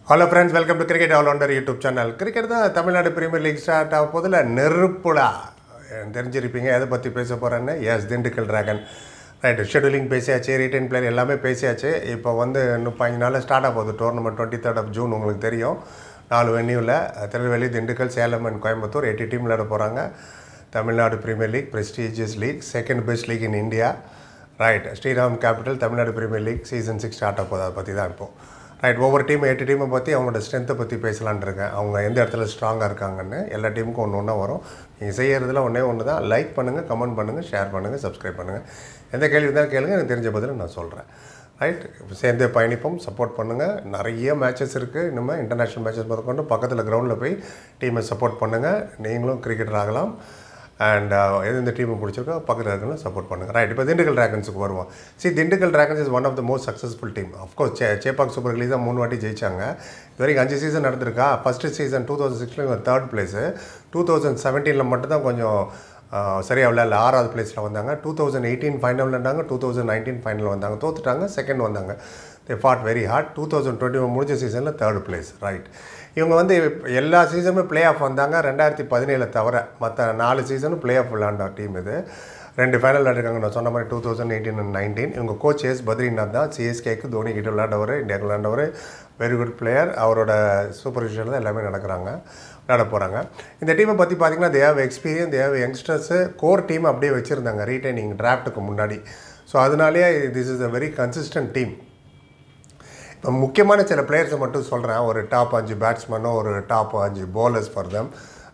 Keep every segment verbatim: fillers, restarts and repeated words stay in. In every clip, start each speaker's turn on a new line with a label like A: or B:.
A: Hello friends, welcome to Cricket All Under YouTube channel. Cricket தான் Tamil Nadu premier league start ஆக போதில் நெருப்புடா தெரிஞ்சிருப்பீங்க. எதை பற்றி பேச போகிறேன்னு yes Dindigul dragon right scheduling பேசியாச்சு, ரீட்டைன் பிளேயர் எல்லாமே பேசியாச்சு. இப்போ வந்து இன்னும் பதினஞ்சு நாளில் ஸ்டார்ட் ஆக போகுது tournament. Twenty third of June உங்களுக்கு தெரியும். நாலு வென்யூவில் திருநெல்வேலி, திண்டுக்கல், சேலம் அண்ட் கோயம்புத்தூர் எட்டு டீம் விளையாட போகிறாங்க. Tamil Nadu premier league prestigious league, second best league in India. Right Sriram capital Tamil Nadu premier league season six start ஆக போகுது. அதை பற்றி தான் இப்போது ரைட் ஒவ்வொரு டீம் எட்டு டீமை பற்றி அவங்களோட ஸ்ட்ரென்த்தை பற்றி பேசலான் இருக்கேன். அவங்க எந்த இடத்துல ஸ்ட்ராங்காக இருக்காங்கன்னு எல்லா டீமுக்கும் ஒன்று ஒன்றா வரும். நீங்கள் செய்கிறதுல ஒன்றே ஒன்று தான். லைக் பண்ணுங்கள், கமெண்ட் பண்ணுங்கள், ஷேர் பண்ணுங்கள், சப்ஸ்கிரைப் பண்ணுங்கள். எந்த கேள்வி தான் கேளுங்க, எனக்கு தெரிஞ்ச பதில் நான் சொல்கிறேன். ரைட் சேர்ந்தே பயணிப்போம், சப்போர்ட் பண்ணுங்கள். நிறைய மேட்சஸ் இருக்குது. இன்னுமே இன்டர்நேஷ்னல் மேட்சஸ் முதற்கொண்டு பக்கத்தில் கிரவுண்டில் போய் டீமை சப்போர்ட் பண்ணுங்கள். நீங்களும் கிரிக்கெட்டர் ஆகலாம். அண்ட் எது இந்த டீமை பிடிச்சிருக்கோ பக்கத்தில் இருக்கணும், சப்போர்ட் பண்ணுங்கள். ரைட் இப்போ திண்டுக்கல் டிராகன்ஸுக்கு வருவோம். See Dindigul dragons is one of the most successful team. Of course சே சேப்பாக் சூப்பர் லீக் தான் மூணு வாட்டி ஜெயிச்சாங்க. இது வரைக்கும் அஞ்சு சீசன் நடந்திருக்கா. ஃபஸ்ட்டு சீசன் டூ தௌசண்ட் சிக்ஸ்டில் தேர்ட் பிளேஸு. டூ தௌசண்ட் செவன்டீனில் மட்டும்தான் கொஞ்சம் சரியாக விளையாடல, ஆறாவது பிளேஸில் வந்தாங்க. டூ தௌசண்ட் எயிட்டீன் ஃபைனல் விளையாண்டாங்க. டூ தௌசண்ட் நைன்டீன் ஃபைனல் வந்தாங்க, தோத்துட்டாங்க. செகண்ட் வந்தாங்க. They fought very hard. Two thousand twenty one முடிஞ்ச சீசனில் தேர்ட் பிளேஸ். ரைட் இவங்க வந்து எல்லா சீசனுமே ப்ளே ஆஃப் வந்தாங்க. ரெண்டாயிரத்தி பதினேழு தவிர மற்ற நாலு சீசனும் ப்ளே ஆஃப் விளாண்ட டீம் இது. ரெண்டு ஃபைனல் விளையாடுறாங்க. நான் சொன்ன மாதிரி two thousand eighteen and nineteen. இவங்க கோச் எஸ் பத்ரிநாத் தான். சிஎஸ்கேக்கு தோனி கிட்ட விளையாண்டவர், இந்தியாவுக்கு விளையாண்டவர். Very good player. அவரோட சூப்பர்விஷனில் தான் எல்லாமே நடக்கிறாங்க, விளையாட போகிறாங்க. இந்த டீமை பற்றி பார்த்திங்கன்னா they have experience, they have youngsters. Core team அப்படியே வச்சுருந்தாங்க ரீட்டைனிங் டிராஃப்ட்டுக்கு முன்னாடி. ஸோ அதனாலேயே this is a very consistent team. இப்போ முக்கியமான சில பிளேயர்ஸை மட்டும் சொல்கிறேன். ஒரு டாப் அஞ்சு பேட்ஸ்மேனோ ஒரு டாப் அஞ்சு bowlers for them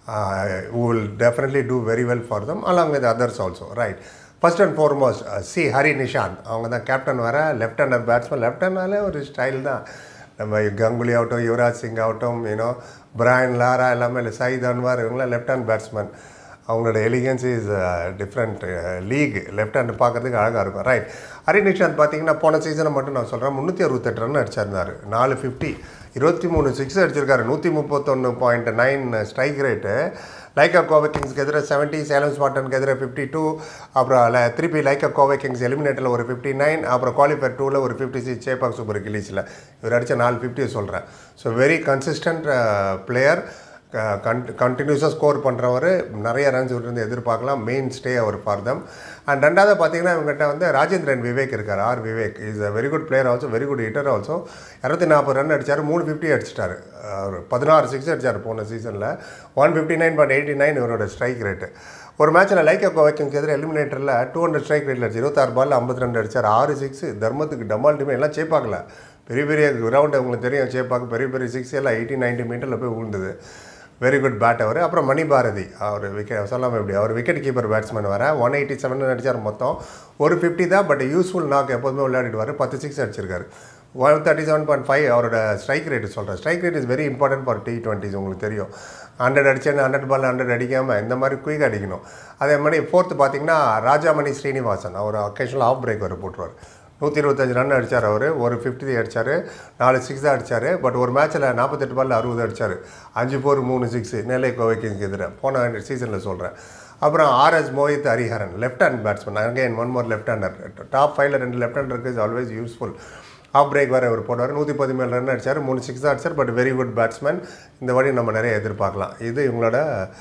A: who will definitely do very well for them along with others also. Right. First and foremost, uh, C Hari Nishanth. அவங்க தான் கேப்டன். வர லெஃப்ட் ஹேண்டர் பேட்ஸ்மேன். லெஃப்ட் ஹேண்டர்னாலே ஒரு ஸ்டைல் தான். நம்ம கங்குலி ஆகட்டும், யுவராஜ் சிங் ஆகட்டும், யூனோ பிராயன் லாரா எல்லாமே இல்லை, சயித் அன்வார், இவங்களாம் லெஃப்ட் ஹேண்ட் பேட்ஸ்மேன். அவங்களோட elegance is different league. Left hand பார்க்குறதுக்கு அழகாக இருக்கும். ரைட் ஹரி நிஷாந்த் பார்த்தீங்கன்னா போன சீசனை மட்டும் நான் சொல்கிறேன், முந்நூற்றி அறுபத்தெட்டு ரன் அடிச்சிருந்தார், நாலு ஃபிஃப்டி, இருபத்தி மூணு சிக்ஸ் அடிச்சிருக்காரு, நூற்றி முப்பத்தொன்று point nine strike rate. Lyca Kovai கிங்ஸ்க்கு எதிராக செவன்ட்டி, சேலம் ஸ்பாட்டனுக்கு எதிராக ஃபிஃப்டி டூ, அப்புறம் திருப்பி லைக்கா கோவை கிங்ஸ் எலிமினேட்டரில் ஒரு ஃபிஃப்டி நைன், அப்புறம் குவாலிஃபயர் டூவில் ஒரு ஃபிஃப்டி சிக்ஸ், சேப்பாக் சூப்பர் கிலீஸில் இவர் அடித்த நாலு ஃபிஃப்டியை சொல்கிறேன். So very consistent player. கன் கண்டினியூஸாக ஸ்கோர் பண்ணுறவர், நிறைய ரன்ஸ் விட்டு எதிர்பார்க்கலாம். மெயின் ஸ்டே அவர் ஃபார் தம். அண்ட் ரெண்டாவது பார்த்தீங்கன்னா இவங்ககிட்ட வந்து ராஜேந்திரன் விவேக் இருக்கார். R Vivek is a very good player also, very good hitter also. இரநூத்தி நாற்பது ரன் அடித்தார், மூணு ஃபிஃப்டி அடிச்சிட்டார், பதினாறு சிக்ஸ் அடித்தார் போன சீசனில். One fifty nine point eighty nine இவரோட ஸ்ட்ரைக் ரேட்டு. ஒரு மேட்ச்சில் லைக்கா கோவைக்கு எதிராக எலிமினேட்டரில் டூ ஹண்ட்ரட் ஸ்ட்ரைக் ரேட்டில் அடிச்சு இருபத்தாறு பால் ஐம்பத்தி ரெண்டு அடித்தார், ஆறு சிக்ஸ். தர்மத்துக்கு டமால் டீமே எல்லாம் சேப்பாக்கல, பெரிய பெரிய கிரவுண்டு உங்களுக்கு தெரியும், சேப்பாக்கு பெரிய பெரிய சிக்ஸ் எல்லாம் எயிட்டி நைன்ட்டி மீட்டரில் போய் விழுந்தது. வெரி குட் பேட் அவர். அப்புறம் மணி பாரதி, அவர் விக்கெட் சொல்லாமல் எப்படி, அவர் விக்கெட் கீப்பர் பேட்ஸ்மேன். வர ஒன் எயிட்டி செவன் அடித்தார் மொத்தம். ஒரு ஃபிஃப்டி தான், பட் யூஸ்ஃபுல் நாக் எப்போதுமே விளையாடிடுவார். பத்து சிக்ஸ் அடிச்சிருக்காரு. One thirty seven point five அவரோட ஸ்ட்ரைக் ரேட்டு சொல்கிறேன். Strike rate is very important for T twenties. உங்களுக்கு தெரியும், ஹண்ட்ரட் அடிச்சேன்னு ஹண்ட்ரட் பால் ஹண்ட்ரட் அடிக்காமல் இந்த மாதிரி குயிக் அடிக்கணும். அதே மாதிரி ஃபோர்த்து பார்த்தீங்கன்னா ராஜாமணி ஸ்ரீனிவாசன். அவர் அக்கேஷனல் ஆஃப் பிரேக் வர போட்டுருவார். நூற்றி இருபத்தஞ்சு ரன் அடித்தார் அவர், ஒரு ஃபிஃப்டி அடித்தார், நாலு சிக்ஸ் தான் அடித்தார். பட் ஒரு மேட்ச்சில் நாற்பத்தெட்டு பால் அறுபது அடித்தார், அஞ்சு ஃபோர் மூணு சிக்ஸு, நெல்லை கோவைக்கு எதிராக போன சீசனில் சொல்கிறேன். அப்புறம் RS Mohit Hariharan, left hand batsman. Again one more left hander. Top ஃபைவ்ல ரெண்டு லெஃப்ட் ஹேண்டருக்கு is always useful. Off break வேறு அவர் போடுவார். நூற்றி பதிமேழு ரன் அடித்தார், மூணு சிக்ஸ் தான் அடித்தார். But very good batsman. இந்த வாட்டி நம்ம நிறைய எதிர்பார்க்கலாம். இது இவங்களோட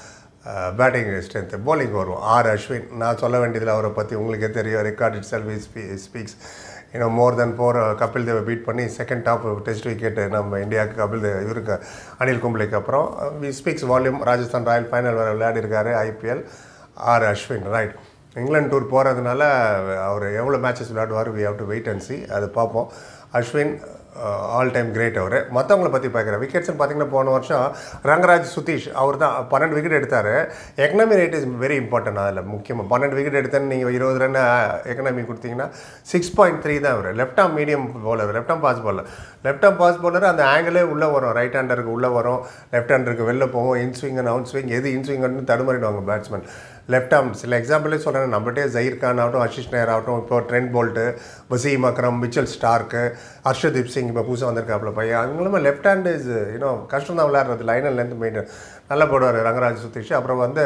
A: பேட்டிங் ஸ்ட்ரென்த்து. போலிங் வருவோம். ஆர் அஸ்வின். நான் சொல்ல வேண்டியதில் அவரை பற்றி உங்களுக்கே தெரியும். ரெக்கார்ட் இட் செல்ஃப் ஸ்பீ speaks you know more than four. Kapil தேவை பீட் பண்ணி செகண்ட் டாப் டெஸ்ட் விக்கெட்டு நம்ம இந்தியாவுக்கு கபில் தேவ் இவருக்கு அனில் கும்ப்ளேக்கு அப்புறம் we speaks volume. Rajasthan royal final வேறு விளையாடிருக்காரு IPL. R Ashwin. Right England tour போகிறதுனால அவர் எவ்வளோ மேட்சஸ் விளையாடுவார், we have to wait and see, அது பார்ப்போம். அஸ்வின் ஆல் டைம் கிரேட் அவர். மற்றவங்களை பற்றி பார்க்குறேன். விக்கெட்ஸ்னு பார்த்தீங்கன்னா போன வருஷம் ரங்கராஜ் சுதீஷ் அவர் தான் பன்னெண்டு விக்கெட் எடுத்தார். Economy rate is very important. அதில் முக்கியமாக பன்னெண்டு விக்கெட் எடுத்தேன்னு நீங்கள் இருபது ரன் எக்கனாமி கொடுத்தீங்கன்னா சிக்ஸ் பாயிண்ட் த்ரீ தான் அவர். Left arm medium bowler, left arm fast bowler. Left arm fast bowler அந்த ஆங்கிளே உள்ளே வரும், ரைட் ஹேண்டருக்கு உள்ளே வரும், லெஃப்ட் ஹேண்டருக்கு வெளில போகும். In swing and out swing, எது இன் ஸ்விங்னு தடுமாறிடுவாங்க பேட்ஸ்மேன். லெஃப்ட் ஆர்ம் சில எக்ஸாம்பிளே சொல்கிறேன். நம்மகிட்டே ஜஹீர் கான் ஆகட்டும், ஆஷிஷ் நேர் ஆகட்டும், இப்போ Trent Boult, Wasim Akram, Mitchell Starc, Harshdeep Singh இப்போ புதுசாக வந்திருக்காப்புல பையன். அவங்களுமே லெஃப்ட் ஹேண்ட் இஸ் யூனோ கஷ்டம் தான் விளையாடுறது. லைன் அண்ட் லென்த் மெயின்டைன் நல்லா போடுவார் ரங்கராஜ் சுதீஷ். அப்புறம் வந்து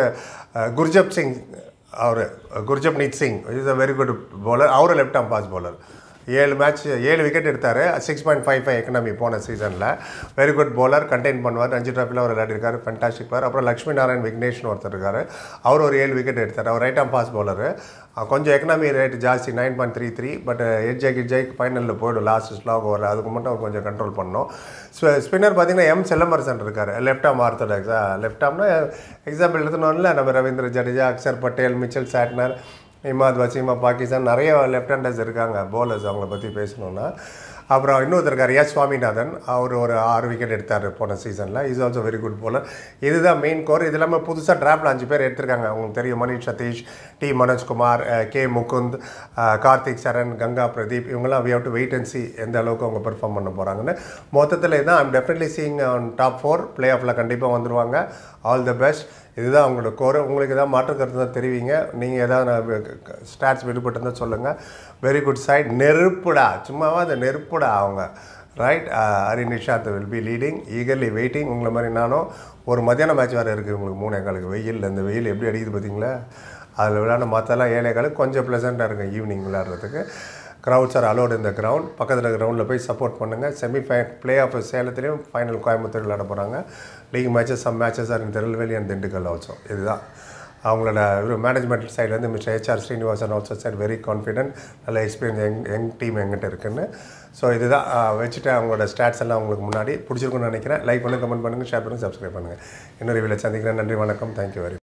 A: குர்ஜப் சிங், அவர் Gurjapneet Singh is a very good bowler. அவர் லெஃப்ட் ஆர்ம் ஃபாஸ்ட் பவுலர். ஏழு மேட்ச் ஏழு விக்கெட் எடுத்தார். Six point five five economy போன சீசனில். வெரி குட் பவுலர், கண்டெயின் பண்ணுவார். ரஞ்சி ட்ராஃபியில் அவர் விளையாடிருக்காரு, ஃபென்டாஸ்டிக் பிளேயர். அப்புறம் லக்ஷ்மி நாராயண் விக்னேஷ்னு ஒருத்தர் இருக்கார், அவர் ஒரு ஏழு விக்கெட் எடுத்தார். அவர் ரைட் ஆம் ஃபாஸ்ட் பவுலர். கொஞ்சம் எக்கனாமி ரேட் ஜாஸ்தி, nine point three three but எட்ஜாக் எட்ஜாக் ஃபைனலில் போய்டும் லாஸ்ட் ஸ்லாக் ஓவர், அதுக்கு மட்டும் அவர் கொஞ்சம் கண்ட்ரோல் பண்ணோம். ஸ்பின்னர் பார்த்தீங்கன்னா எம் செல்லமரசன் இருக்கார், லெஃப்ட் ஆம் ஆர்த்தடாக்ஸா. லெஃப்ட் ஆம்னா எக்ஸாம்பிள் எடுத்துனோம்ல, நம்ம ரவீந்திர ஜடேஜா, அக்ஷர் பட்டேல், மிச்சல் சாட்னர், இமாத் வசீமா, பாகிஸ்தான், நிறைய லெஃப்ட் ஹேண்டர்ஸ் இருக்காங்க பவுலர்ஸ், அவங்கள பற்றி பேசணுன்னா. அப்புறம் இன்னொருத்தர் இருக்கார் எஸ் சுவாமிநாதன், அவர் ஒரு ஆறு விக்கெட் எடுத்தார் போன சீசனில். Is also very good bowler. இதுதான் மெயின் கோர். இது இல்லாமல் புதுசாக டிராஃப்டில் அஞ்சு பேர் எடுத்திருக்காங்க, உங்களுக்கு தெரியும். மணிஷ் சதீஷ், டி மனோஜ்குமார், கே முகுந்த், கார்த்திக் சரண், கங்கா பிரதீப், இவங்கெல்லாம் we have to wait and see எந்த அளவுக்கு அவங்க பெர்ஃபார்ம் பண்ண போகிறாங்கன்னு. மொத்தத்தில் இதுதான் I'm definitely seeing on top four. Play ஆஃபில் கண்டிப்பாக வந்துடுவாங்க. All the best. இதுதான் அவங்களோட கோர். உங்களுக்கு எதாவது மாற்று கருத்து தான் தெரிவிங்க. நீங்கள் எதாவது ஸ்டாட்ஸ் விடுபட்டுருந்தால் சொல்லுங்கள். Very good side. நெருப்புடா, சும்மாவா அந்த நெருப்புடா அவங்க. Right. Hari Nishanth will be leading, eagerly waiting. உங்களை மாதிரி நானும். ஒரு மத்தியான மேட்ச் வேறு இருக்குது உங்களுக்கு, மூணே காலுக்கு. வெயில், இந்த வெயில் எப்படி அடிக்குது பார்த்தீங்களா? அதில் விளையாட மற்றெல்லாம் ஏழே காலுக்கு கொஞ்சம் ப்ளசண்ட்டாக இருக்கும் ஈவினிங் விளையாடுறதுக்கு. க்ரௌட்ஸ் ஆர் அலோட் இந்த கிரவுண்ட். பக்கத்தில் கிரவுண்டில் போய் சப்போர்ட் பண்ணுங்கள். செமி ஃபை பிளே ஆஃப் சேலத்துலேயும் ஃபைனல் கோயம்புத்தூர் விளையாட போகிறாங்க. League matches, some matches are in Tirunelveli and Dindigul also. இதுதான் அவங்களோட ஒரு மேனேஜ்மெண்ட் சைட்லேருந்து mister HR Srinivasan also sir very confident, நல்ல எக்ஸ்பீரியன்ஸ் யங் யங் டீம் எங்கிட்ட இருக்குன்னு. ஸோ இதுதான் வச்சுட்டு அவங்களோட ஸ்டாட்ஸ் எல்லாம் உங்களுக்கு முன்னாடி பிடிச்சிருக்குன்னு நினைக்கிறேன். லைக் பண்ணுங்கள், கமெண்ட் பண்ணுங்கள், ஷேர் பண்ணுங்கள், சப்ஸ்கிரைப் பண்ணுங்கள். இன்னொரு வீடியோவில் சந்திக்கிறேன். நன்றி, வணக்கம், தேங்க்யூ வெரி